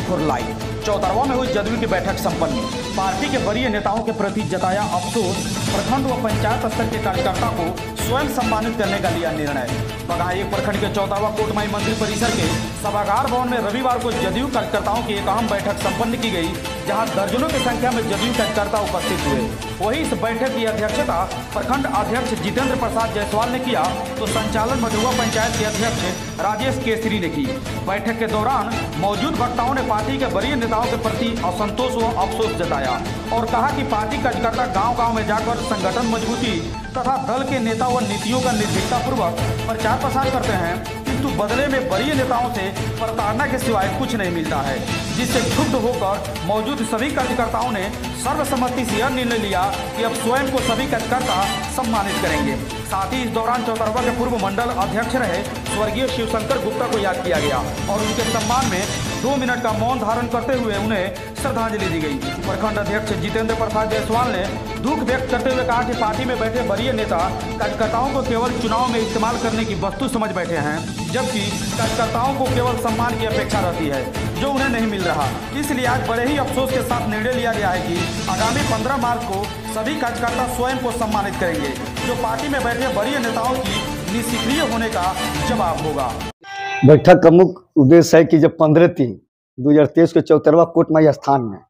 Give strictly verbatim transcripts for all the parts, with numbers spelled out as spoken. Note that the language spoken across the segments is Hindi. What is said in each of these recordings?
For life. चौतरवा में हुई जदयू की बैठक संपन्न। पार्टी के वरीय नेताओं के प्रति जताया अफसोस। प्रखंड व पंचायत स्तर के कार्यकर्ता को स्वयं सम्मानित करने का लिया निर्णय। बघाई प्रखंड के चौतरवा कोटमाई मंदिर परिसर के सभागार भवन में रविवार को जदयू कार्यकर्ताओं की एक अहम बैठक संपन्न की गई, जहां दर्जनों की संख्या में जदयू कार्यकर्ता उपस्थित हुए। वहीं इस बैठक की अध्यक्षता प्रखंड अध्यक्ष जितेंद्र प्रसाद जायसवाल ने किया, तो संचालन मझुआ पंचायत के अध्यक्ष राजेश केसरी ने की। बैठक के दौरान मौजूद वक्ताओं ने पार्टी के वरीय नेताओं के प्रति असंतोष व अफसोस जताया और कहा कि पार्टी कार्यकर्ता गांव-गांव में जाकर संगठन मजबूती तथा दल के नेता व नीतियों का निर्भीकतापूर्वक प्रचार प्रसार करते हैं, किंतु बदले में वरीय नेताओं से प्रताड़ना के सिवाय कुछ नहीं मिलता है, जिससे क्षुब्ध होकर मौजूद सभी कार्यकर्ताओं ने सर्वसम्मति से यह निर्णय लिया कि अब स्वयं को सभी कार्यकर्ता सम्मानित करेंगे। साथ ही इस दौरान चौतरवा के पूर्व मंडल अध्यक्ष रहे स्वर्गीय शिवशंकर गुप्ता को याद किया गया और उनके सम्मान में दो मिनट का मौन धारण करते हुए उन्हें श्रद्धांजलि दी गई। प्रखंड अध्यक्ष जितेंद्र प्रसाद जायसवाल ने दुख व्यक्त करते हुए कहा कि पार्टी में बैठे वरीय नेता कार्यकर्ताओं को केवल चुनाव में इस्तेमाल करने की वस्तु समझ बैठे हैं, जबकि कार्यकर्ताओं को केवल सम्मान की अपेक्षा रहती है, जो उन्हें नहीं मिल रहा। इसलिए आज बड़े ही अफसोस के साथ निर्णय लिया गया है कि आगामी पंद्रह मार्च को सभी कार्यकर्ता स्वयं को सम्मानित करेंगे, जो पार्टी में बैठे वरीय नेताओं की निष्क्रिय होने का जवाब होगा। बैठक का मुख्य उद्देश्य है कि जब पंद्रह तीन दो हजार तेईस के चौतरवा कोटमाई स्थान में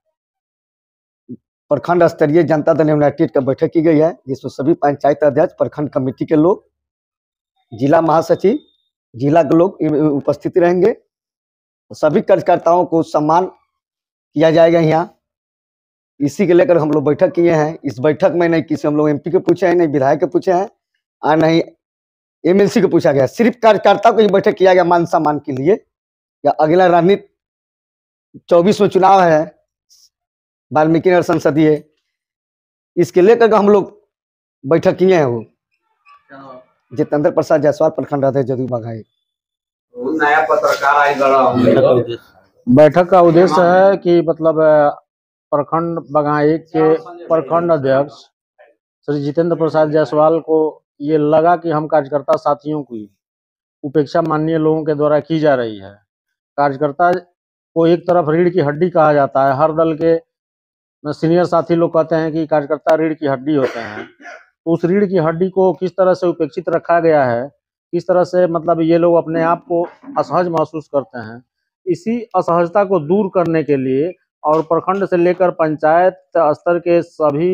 प्रखंड स्तरीय जनता दल यूनाइटेड का बैठक की गई है, जिसमें सभी पंचायत अध्यक्ष, प्रखंड कमेटी के लोग, जिला महासचिव, जिला के लोग उपस्थित रहेंगे। सभी कार्यकर्ताओं को सम्मान किया जाएगा यहाँ। इसी के लेकर हम लोग बैठक किए हैं। इस बैठक में नहीं किसी हम लोग एमपी के पूछे हैं, नहीं विधायक के पूछे हैं और नहीं एमएलसी को पूछा गया। सिर्फ कार्यकर्ता को ही बैठक किया गया मान सम्मान के लिए। या अगला रणनीति चौबीस में चुनाव है, वाल्मीकि नगर संसदीय, इसके लेकर हम लोग बैठक किए हैं। वो जितेंद्र प्रसाद जायसवाल, प्रखंड अध्यक्ष जदयू बघाई। नया पत्रकार आई। बैठक का उद्देश्य है कि मतलब प्रखंड बघाई के प्रखंड अध्यक्ष श्री जितेंद्र प्रसाद जायसवाल को ये लगा कि हम कार्यकर्ता साथियों की उपेक्षा माननीय लोगों के द्वारा की जा रही है। कार्यकर्ता को एक तरफ रीढ़ की हड्डी कहा जाता है। हर दल के सीनियर साथी लोग कहते हैं कि कार्यकर्ता रीढ़ की हड्डी होते हैं। तो उस रीढ़ की हड्डी को किस तरह से उपेक्षित रखा गया है, किस तरह से मतलब ये लोग अपने आप को असहज महसूस करते हैं, इसी असहजता को दूर करने के लिए और प्रखंड से लेकर पंचायत स्तर के सभी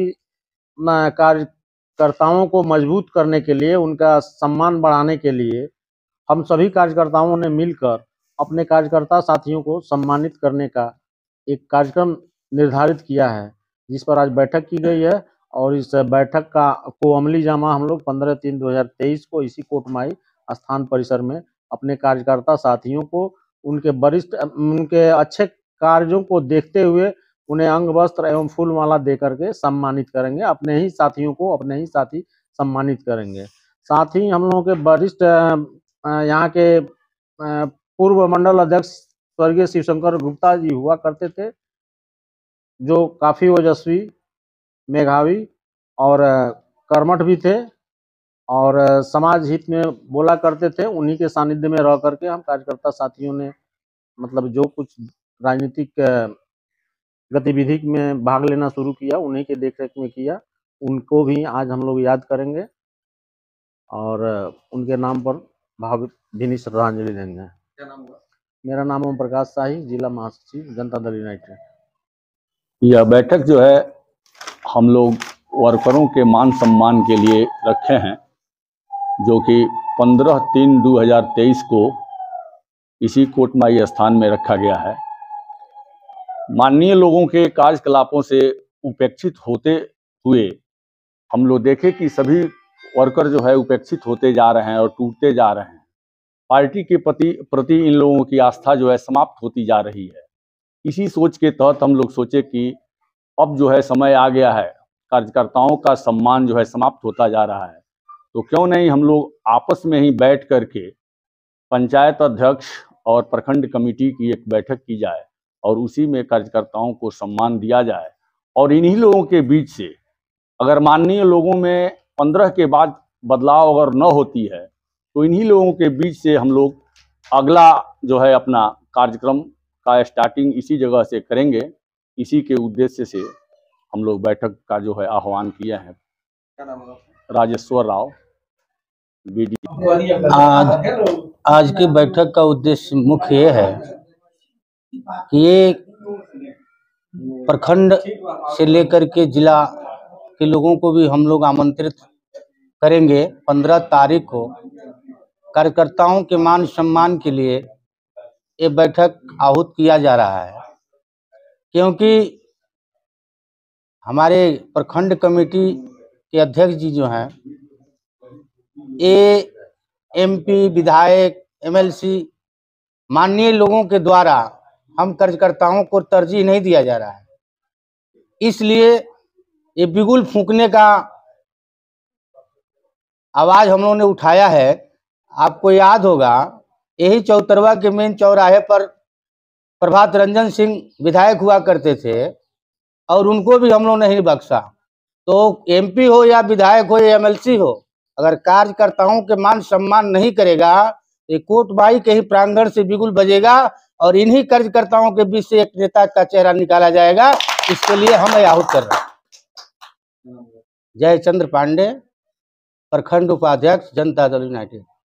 कार्यकर्ताओं को मजबूत करने के लिए, उनका सम्मान बढ़ाने के लिए हम सभी कार्यकर्ताओं ने मिलकर अपने कार्यकर्ता साथियों को सम्मानित करने का एक कार्यक्रम निर्धारित किया है, जिस पर आज बैठक की गई है। और इस बैठक का को अमली जामा हम लोग पंद्रह तीन दो हजार तेईस को इसी कोटमाई स्थान परिसर में अपने कार्यकर्ता साथियों को उनके वरिष्ठ उनके अच्छे कार्यों को देखते हुए उन्हें अंग वस्त्र एवं फूल माला दे करके सम्मानित करेंगे। अपने ही साथियों को अपने ही साथी सम्मानित करेंगे। साथ ही हम लोगों के वरिष्ठ यहाँ के पूर्व मंडल अध्यक्ष स्वर्गीय शिवशंकर गुप्ता जी हुआ करते थे, जो काफ़ी ओजस्वी, मेधावी और कर्मठ भी थे और समाज हित में बोला करते थे। उन्हीं के सानिध्य में रह करके हम कार्यकर्ता साथियों ने मतलब जो कुछ राजनीतिक गतिविधि में भाग लेना शुरू किया, उन्हीं के देखरेख में किया। उनको भी आज हम लोग याद करेंगे और उनके नाम पर भावभीनी श्रद्धांजलि देंगे। क्या नाम हुआ? मेरा नाम ओम प्रकाश शाही, जिला महासचिव जनता दल यूनाइटेड। यह बैठक जो है हम लोग वर्करों के मान सम्मान के लिए रखे हैं, जो कि पंद्रह तीन दो हजार तेईस को इसी कोटमाई स्थान में रखा गया है। माननीय लोगों के कार्यकलापों से उपेक्षित होते हुए हम लोग देखे कि सभी वर्कर जो है उपेक्षित होते जा रहे हैं और टूटते जा रहे हैं। पार्टी के प्रति प्रति इन लोगों की आस्था जो है समाप्त होती जा रही है। इसी सोच के तहत हम लोग सोचे कि अब जो है समय आ गया है, कार्यकर्ताओं का सम्मान जो है समाप्त होता जा रहा है, तो क्यों नहीं हम लोग आपस में ही बैठ करके पंचायत अध्यक्ष और प्रखंड कमेटी की एक बैठक की जाए और उसी में कार्यकर्ताओं को सम्मान दिया जाए। और इन्हीं लोगों के बीच से अगर माननीय लोगों में पंद्रह के बाद बदलाव अगर न होती है, तो इन्हीं लोगों के बीच से हम लोग अगला जो है अपना कार्यक्रम का स्टार्टिंग इसी जगह से करेंगे। इसी के उद्देश्य से हम लोग बैठक का जो है आह्वान किए हैं। राजेश्वर राव, बीडी। आज आज की बैठक का उद्देश्य मुख्य ये है कि ये प्रखंड से लेकर के जिला के लोगों को भी हम लोग आमंत्रित करेंगे। पंद्रह तारीख को कार्यकर्ताओं के मान सम्मान के लिए ये बैठक आहूत किया जा रहा है, क्योंकि हमारे प्रखंड कमेटी के अध्यक्ष जी जो हैं, ये एमपी, विधायक, एमएलसी माननीय लोगों के द्वारा हम कार्यकर्ताओं को तरजीह नहीं दिया जा रहा है। इसलिए ये बिगुल फूंकने का आवाज हम लोगों ने उठाया है। आपको याद होगा, यही चौतरवा के मेन चौराहे पर प्रभात रंजन सिंह विधायक हुआ करते थे और उनको भी हम लोग नहीं बख्शा। तो एमपी हो या विधायक हो या एमएलसी हो, अगर कार्यकर्ताओं के मान सम्मान नहीं करेगा, ये कोटबाई के ही प्रांगण से बिगुल बजेगा और इन्हीं कार्यकर्ताओं के बीच से एक नेता का चेहरा निकाला जाएगा। इसके लिए हम आहूत कर रहे हैं। जयचंद्र पांडे, प्रखंड उपाध्यक्ष, जनता दल यूनाइटेड।